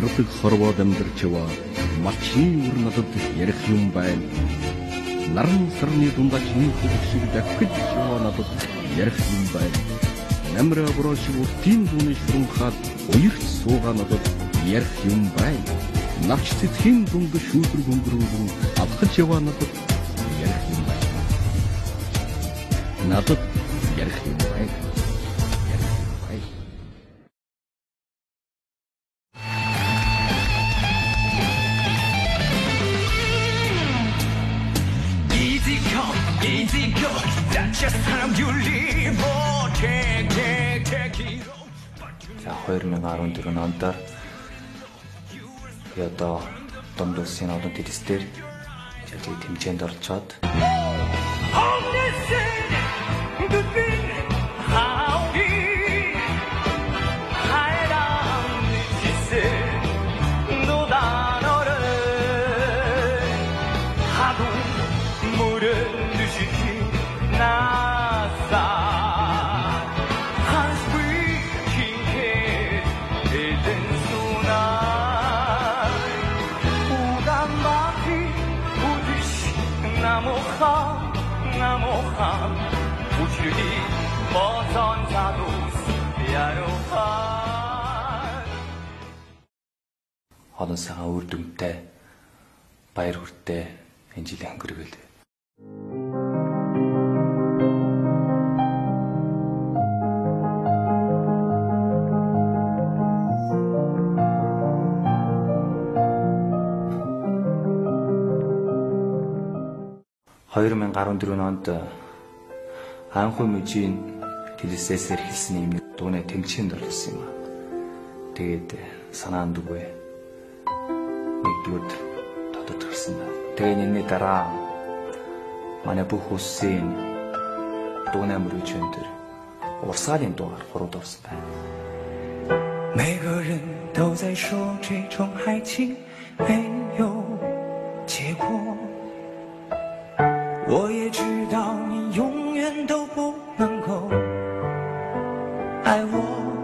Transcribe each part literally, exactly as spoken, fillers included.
хардаг хорвоод амьдарч яваа малчны үр надад ярих юм байна. Наран сарны дундаа чиний хөвг шиг дахиж яваа надад ярих юм байна. Намра бороо шиг уртын дууны шуранхаад уярч суугаа надад ярих юм байна. Навч цэцгийн дунд шүүхэр гөнгөрүүлэн авахж яваа надад ярих юм байна. Надад ярих юм байна. За хоёр мянга арван дөрвөн онд би одоо Дунд улсын олон тэтгэстээр жижиг тэмцээнд оролцоод олон сайхан үр дүнтэй баяр хүртэй энэ жилийн өнгөрөөл. хоёр мянга арван дөрвөн онд анхны мужийн телевизээр хэлсэн юм дууны тэмцээнд орсон юм аа. Тэгээд санаанд үгүй. Нэгдүгээр тодод гарсан байна. Тэгээд энэ дараа манай бүх үсийн дууны мөрөчөн төр урсгалын дуугаар хурууд орсон байна. 每个人都在说这种爱情没有结果 我也知道你永远都不能够爱我，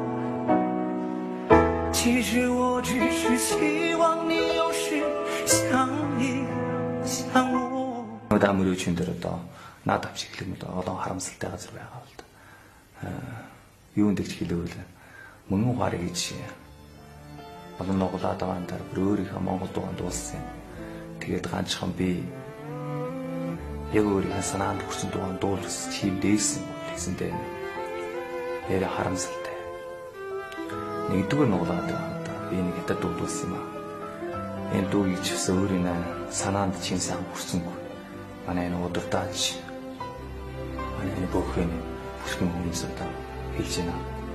其实我只是希望你有时想一想我。одоо мөрөчөн дээр одоо наад авчиглэг одоо олон харамсалтай газар байгаа бол та. Юунд гэж хэлэвэл мөнгөн ухаар гэж олон нуглаад байгаа энэ өөрийнхөө Монгол дууган дуулсан. Тэгээд ганцхан би яг өөрийнхөө санаанд хүрсэн дууган дуулсан чим дээсэн гэсэнтэй яа харамсалтай. Нэгдүгээр нуглаад байгаа би нэг хятад дуулсан юм аа. Энэ дуугийг ч гэсэн өөрийнхөө санаанд чим сайн хүрсэнгүй. Манай энэ удирдаач манай энэ бүхэн бүхэн хүмүүс одоо хэлж байна.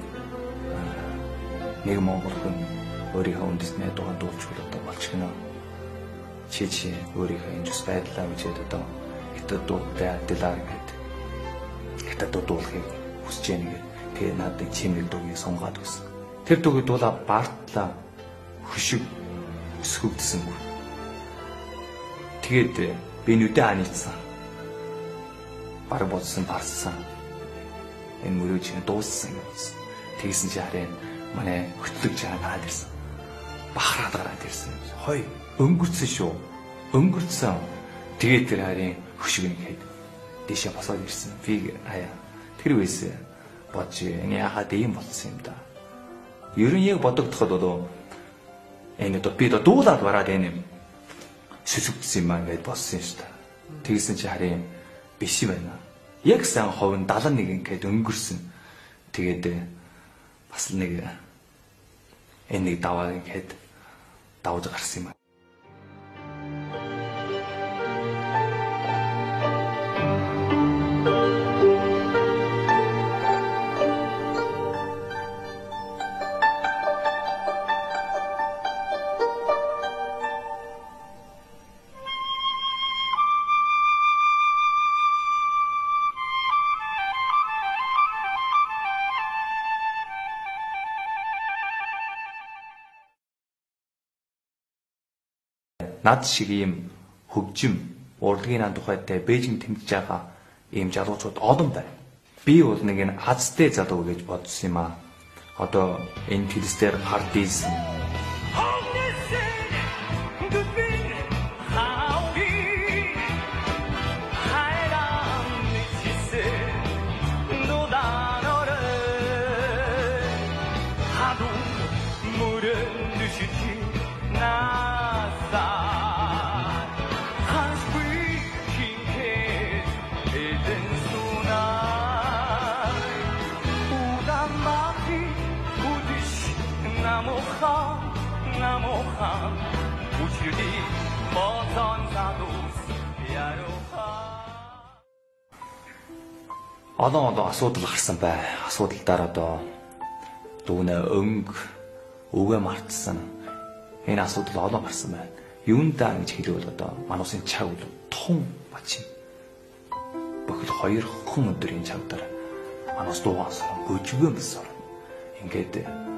Нэг монгол хүн өөрийнхөө үндэсний дууган дуулчихвал одоо болчихно. Чи чи өөрийнхөө энэ зүс байдлаа үжээд одоо хятад дуутай адилаар гэдэг. Хятад дуулахыг хүсэж яана гэдэг. Тэгээ надад чимэг дуугийг сунгаад өгсөн. Тэр дуугийг дуулаа бартлаа хөшиг өсгөгдсөнгүй. Тэгээд би нүдэ аницсан. Бараг бодсон барсан. Энэ мөрөөж дууссан юм байна. Тэгсэн чи харин манай хөтлөж байгаа наад ирсэн. Бахараад гараад ирсэн. Хой өнгөрцөн шүү. Өнгөрцөн. Тэгээд тэр харин хөшиг нэгэд дэшээ босоод ирсэн. Би аяа тэр үеэс бодож энэ яхаад ийм болсон юм да. Ер нь яг бодогдоход болоо энэ одоо би дуулаад бараад энэ сүсэгдсэн юм аа гэж болсон юм шүү дээ. Тэгсэн чи харин биш юм байна. Яг сан ховн даалан нэг ингээд өнгөрсөн. Тэгээд бас нэг энэ нэг даваа ингээд давж гарсан юм. Над шиг ийм хөгжим урлагийн тухайтай Бээжин тэмдэж байгаа ийм залуучууд олон байна. Би бол нэг энэ хацтай залуу гэж бодсон юм аа. Одоо энэ телевизээр хардийсэн 파도 물은 듯이 지나서 한 스프링 캣 에덴 소나 우담마티 우듯이 나무함 나무함 우실디 머선사도 야로하 Одоо одоо асуудал гарсан бай. Асуудалдаар одоо дүүнэ өнгө өвөө мартсан. Энэ асуудал одоо гарсан байна. Юундаа гэж хэлвэл одоо манай усын чаг бол тун бачин. Бохол хоёр хон өдрийн чагдар манай ус дуугаас бөжгөө мэсэр. Ингээд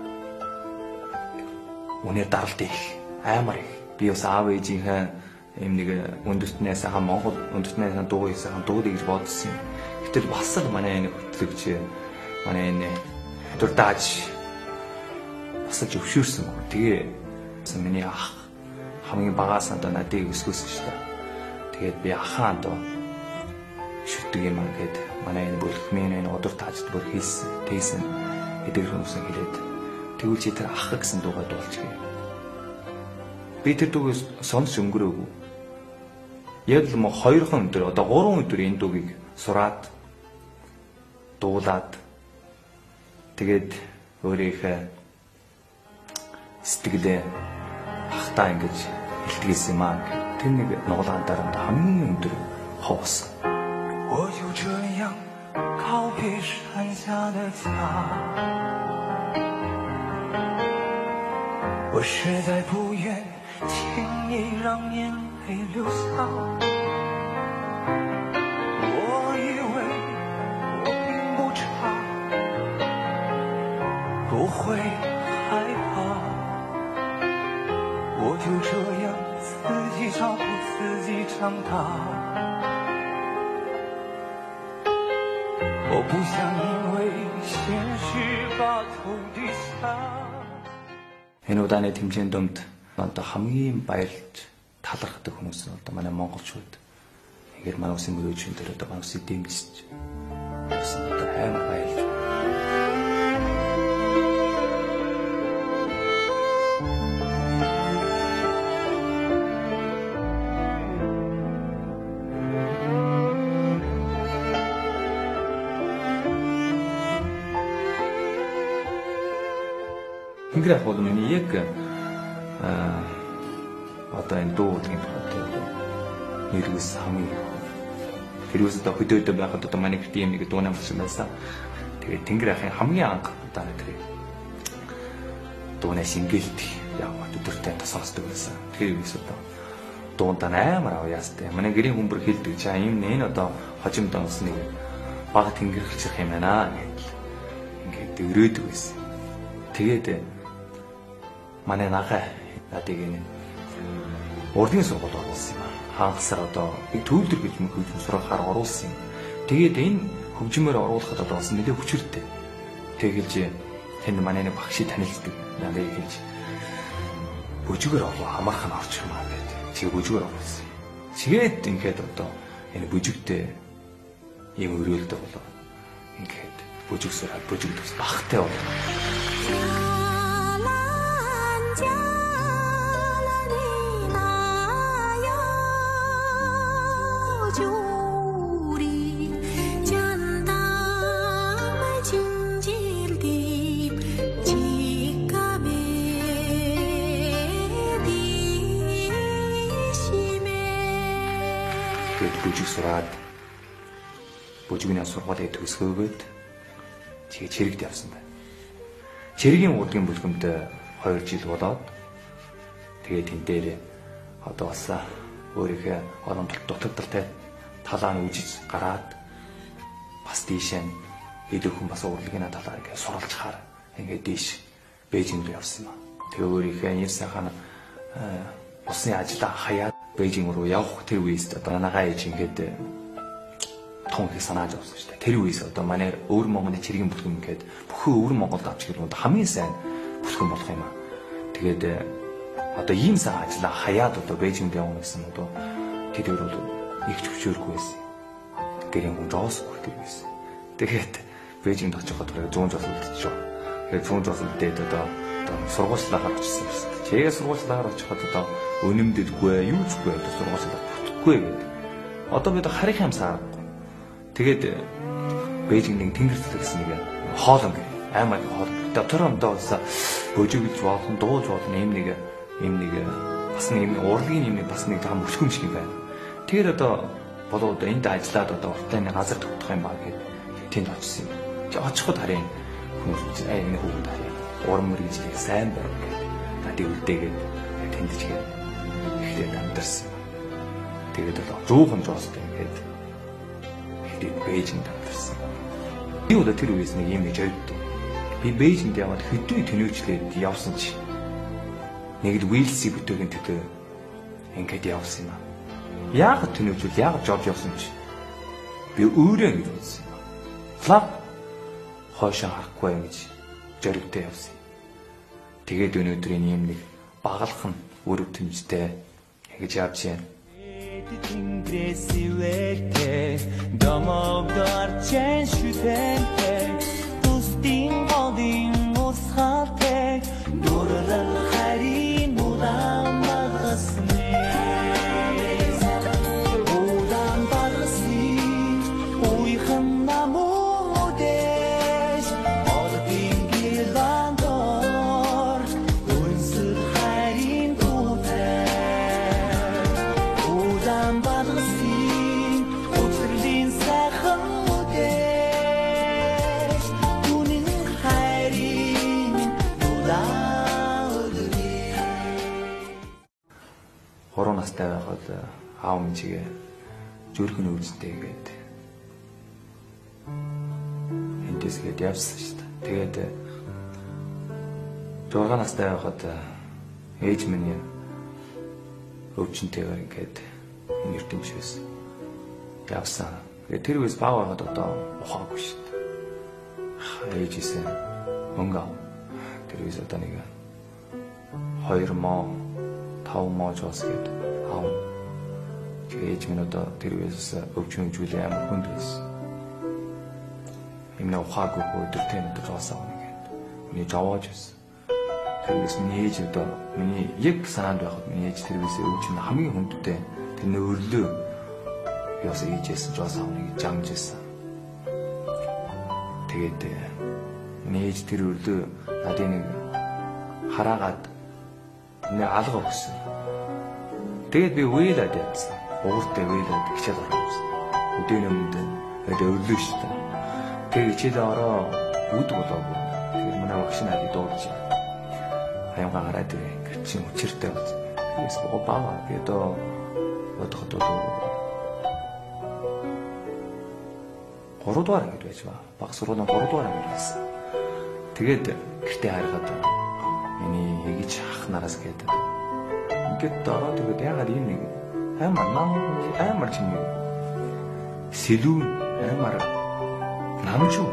үнээр даралт их аймар их. Би бас аав ээжийнхээ юм нэг өндөртнээс хаа Монгол өндөртнээс дуу хийсэн дуудыг гэж бодсон юм. Гэтэл бас л манай энэ хөтлөгч манай энэ дурдааж бас л өвшөөрсөн. Тэгээ миний ах хамгийн багаас надад надыг өсгөөсөн шүү дээ. Тэгээд би ахаа доо шүтдэг юм аа гэд манай энэ бүлхмийн энэ одор таажд бүр хийсэн. Тэгсэн эдгээр хүмүүсээ хэлээд тэгвэл чи тэр ах гэсэн дуугаа дуулчихъя. Би тэр дууг сонсч өнгөрөөгүй. Яг л мо хоёрхан өдөр одоо гурван өдөр энэ дуугийг сураад дуулаад тэгээд өөрийнхөө сэтгэлээ хахтаа ингэж илтгэсэн юм аа. Тэр нэг нугалаан дараа хамгийн өндөр хоосон. 我就这样告别山下的家，我实在不愿轻易让眼泪流下。我以为我并不差，不会害怕，我就这样自己照顾自己长大。我不想因为现实把头低下。Энэ удааны тэмцээний дүмд одоо хамгийн баярлж талархдаг хүмүүс нь одоо манай монголчууд. Ингээд манай усын мөрөөдчөн дээр одоо манай усыг дэмжиж гэсэн одоо амар баярлж. Тэнгэр ах бол миний яг аа одоо энэ дуу гэдэг тухайд нэрвэс хамгийн тэрүүс одоо хөдөөдөө байхад одоо манай гэрт юм нэг дуу нам болсон байсан. Тэгээд тэнгэр ахын хамгийн анх удаа тэр дуунаас ингэлт яг өдөртөө тасаасдаг байсан. Тэр үгс одоо дуунтаа амар авьяастай. Манай гэрийн хүмбэр хэлдэг чаа юм нэ одоо хожим донс нэг бага тэнгэр хэлчих юм байна гэж ингээд өрөөдөг байсан. Тэгээд манай нахаа надыг энэ урдын сургууль оруулсан юм аа. Хагасар одоо төвлөр гэж мөхөж сурахаар оруулсан юм. Тэгээд энэ хөгжмөөр оруулахад одоо бас нэлээд хүчтэй. Тэгэлж тэнд манай нэг багшийг танилцдаг. Надад хэлж бүжгээр орлоо хамаархан орчих юм аа гэдэг. Чи бүжгээр оруулсан. Тэгээд ингээд одоо энэ бүжигтэй юм өрөөлдөг болоо. Ингээд бүжиг сураад бүжиг төс багтай болоо. Бүжиг сураад бүжигний сургуулийг төгсгөөгээд тэгээ чирэгт явсан байна. Чирэгийн урдгийн бүлгэмд хоёр жил болоод тэгээ тэн дээр одоо бас өөрийнхөө орон дутагдaltaй талаа нь үжиж гараад бас дээшээ илүү хүн бас урлагийн талаар ингээ суралцахаар ингээ дээш Бээжинд явсан юм. Тэгээ өөрийнхөө нэрсийн усны ажлаа хаяад Бээжин руу явах тэр үеэс одоо нагаа ээж ингээд том их санааж авсан шүү дээ. Тэр үеэс одоо манай өвөр Монголын чиргийн бүлгэн ингээд бүхэн өвөр Монголд авч ирэх нь хамгийн сайн бүлгэн болох юм аа. Тэгээд одоо ийм сайн ажлаа хаяад одоо Бээжинд явна гэсэн одоо тэр өвөр бол их зөвшөөрөхгүй байсан. Гэрийн хүн жоос хүртэл байсан. Тэгээд Бээжинд очиход бараг зүүн жол үлдчихв. Тэгээд цуун жосол дээд одоо сургуульчлаагаар очсон юм шүү дээ. Чигээ сургуульчлаагаар очиход одоо өнөмдөлгүй юу згүй одоо сургуульчлаа бүтэхгүй гэдэг. Одоо бид харих юм саарахгүй. Тэгээд Бээжинд нэг тэнгэртэй гэсэн нэг хоол өнгө аймаг хоол. Тэр ондоо улсаа бөжиглж болно, дуулж болно юм нэг юм нэг бас нэг юм урлагийн юм нэг бас нэг том өсгөм шиг байна. Тэгэхээр одоо болоод энд ажиллаад одоо уртаа нэг газар тогтох юм баг гэдэг тэнд очсон юм. Чи очиход харин хүмүүс аа энэ хүүхэд харин урам мөрөж сайн байна гэдэг. Надад үлдээгээд тэнд чигээ ихтэй амьдэрсэн. Тэгээд одоо зуухан жоостой ингээд ихтэй Бээжинд амьдэрсэн. Би одоо тэр үеэс нэг юм гэж ойдтоо. Би Бээжинд яваад хэдий төнөөчлээд явсан чи нэг л Вилсийг бүтээгийн төдөө ингээд явсан юм аа. Яагаад төнөөжүүл яагаад жоод явсан чи? Би өөрөө ингэж бодсон юм аа. Флаг хойшоо харахгүй юм гэж зоригтой явсан. Тэгээд өнөөдрийн юм нэг багалах нь өрөв тэмцтэй ингэж явж байна. Ingresivete domogdar chen shutente tustin godin ushate durral kharin ulamagasne udan barsi uykham namudesh ordin gilandor unsur kharin tuter udan barsi utrlin sakhudesh tunin kharin ulamagasne Хорон настай байхад аав минь зүрхэн өвчтэй гээд энтэс гээд явсан шүү дээ. Тэгээд зургаан настай байхад ээж минь өвчнөйгээр ингээд энэ ертөнцөөс явсан. Тэгээд тэр үес баа байгаад одоо ухаагүй шүү дээ. Ээжээсээ мөнгө ав. Тэр үес одоо нэг хоёр моо тав моо жоос гээд аав. Тэгээд ээж минь одоо тэр үеэс өвчин өвжүүлээ амар хүнд байсан. Имнэ ухаагүй өдөртэй нь жоос аав нэгээд. Миний жавааж байсан. Тэр үеэс миний ээж одоо миний яг санаанд байхад миний ээж тэр үеэс өвчин хамгийн хүндтэй тэрний өрлөө яас ээжээс жоос аав нэгээд жамжсэн. Тэгээд миний ээж тэр өрлөө надад нэг хараагаад нэг алга өгсөн. Тэгээд би уйлаад явсан. Ууртай уйлаад хичээл орсон. Өдөөний өмнө тэгээд өрлөө шүү дээ. Тэгээд хичээл ороо үүд болоогүй. Тэгээд манай багш надад дуудаж аймгаа гараад ирээ. Гэрчин өчиртэй болсон. Тэгээс гоо баа. Би одоо бодоход одоо гурав дугаар ангид байж ба. Баг сургуулийн гурав дугаар ангид байсан. Тэгээд гэртээ харгаад миний эгч ах нараас гэдэг. Ингээд ороод тэгээд ягаад юм нэг амар нам амар ч юм сэлүүн амар намчуу.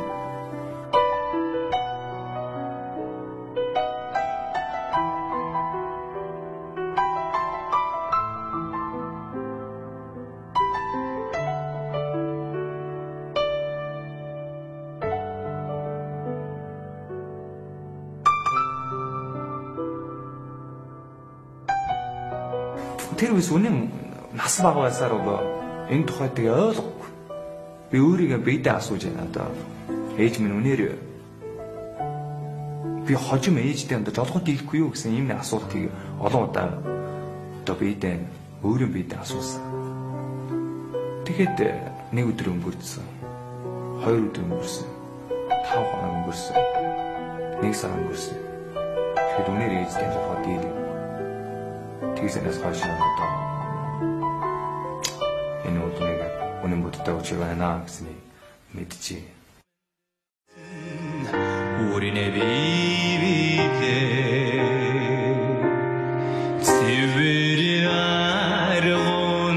Тэр үс үнэн нас бага байсаар бол энэ тухайд ойлгохгүй. Би өөрийгөө биедээ асууж байна одоо. Ээж минь үнээр би хожим ээжтэй одоо жолгоод ирэхгүй юу гэсэн ийм нэг асуултыг олон удаа одоо биедээ өөрөө биедээ асуусан. Тэгэхэд нэг өдөр өнгөрсөн. Хоёр өдөр өнгөрсөн. Тав хоног өнгөрсөн. Нэг сар өнгөрсөн. Тэгэхэд үнээр ээжтэй жолгоод ирэв. Тэгсэнээс хойш одоо энэ өдрийг үнэн боддог учраас байна гэсний мэдчихээ. 우리네 비비게 지브리아론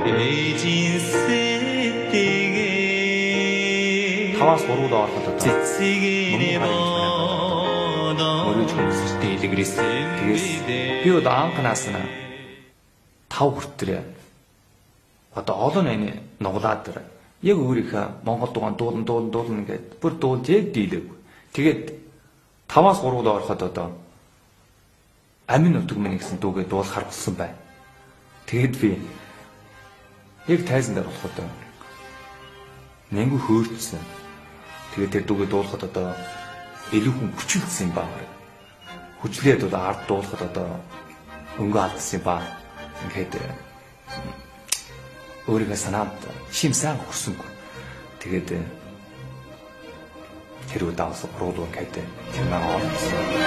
에이진세티게 таваас гурав доор хатаад цэцгийн 머리 좀 스테이지 그리스 тэгээс би одоо анханаас нь тав хүртэл одоо олон энэ нуглаад дэр яг өөрийнхөө Монгол дугаан дуулан дуулан дуулан ингээд бүр дуулж яг дийлээгүй. Тэгээд таваас гурав руу ороход одоо амин нутаг минь гэсэн дүүгээ дуулахар болсон байна. Тэгээд би яг тайзан дээр болоход нэнгүү хөөрцсөн. Тэгээд тэр дүүгээ дуулахад одоо илүү хүн хүчилдсэн юм байна. Хүчлээд одоо ард дуулахад одоо өнгө алдсан юм байна. Ингээд өөрийгөө санаанд шимсэн өгсөнгүй. Тэгээд тэр удаас руу ингээд тэр маань орсон.